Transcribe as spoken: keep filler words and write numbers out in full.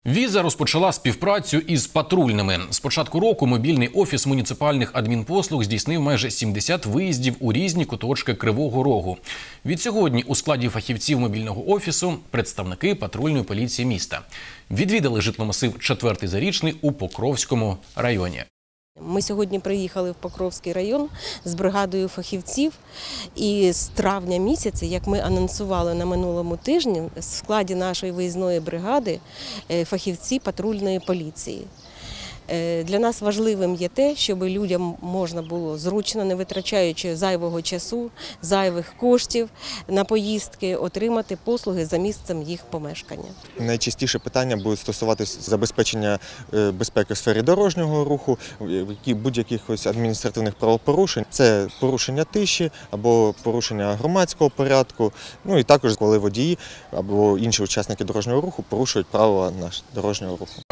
Віза розпочала співпрацю із патрульними. З початку року мобільний офіс муніципальних адмінпослуг здійснив майже сімдесят виїздів у різні куточки Кривого Рогу. Відсьогодні у складі фахівців мобільного офісу представники патрульної поліції міста. Відвідали житломасив четвертий Зарічний у Покровському районі. Ми сьогодні приїхали в Покровський район з бригадою фахівців, і з травня місяця, як ми анонсували на минулому тижні, в складі нашої виїзної бригади фахівці патрульної поліції. Для нас важливим є те, щоб людям можна було зручно, не витрачаючи зайвого часу, зайвих коштів на поїздки, отримати послуги за місцем їх помешкання. Найчастіше питання будуть стосуватися забезпечення безпеки в сфері дорожнього руху, будь-яких адміністративних правопорушень. Це порушення тиші або порушення громадського порядку, ну і також коли водії або інші учасники дорожнього руху порушують правила дорожнього руху.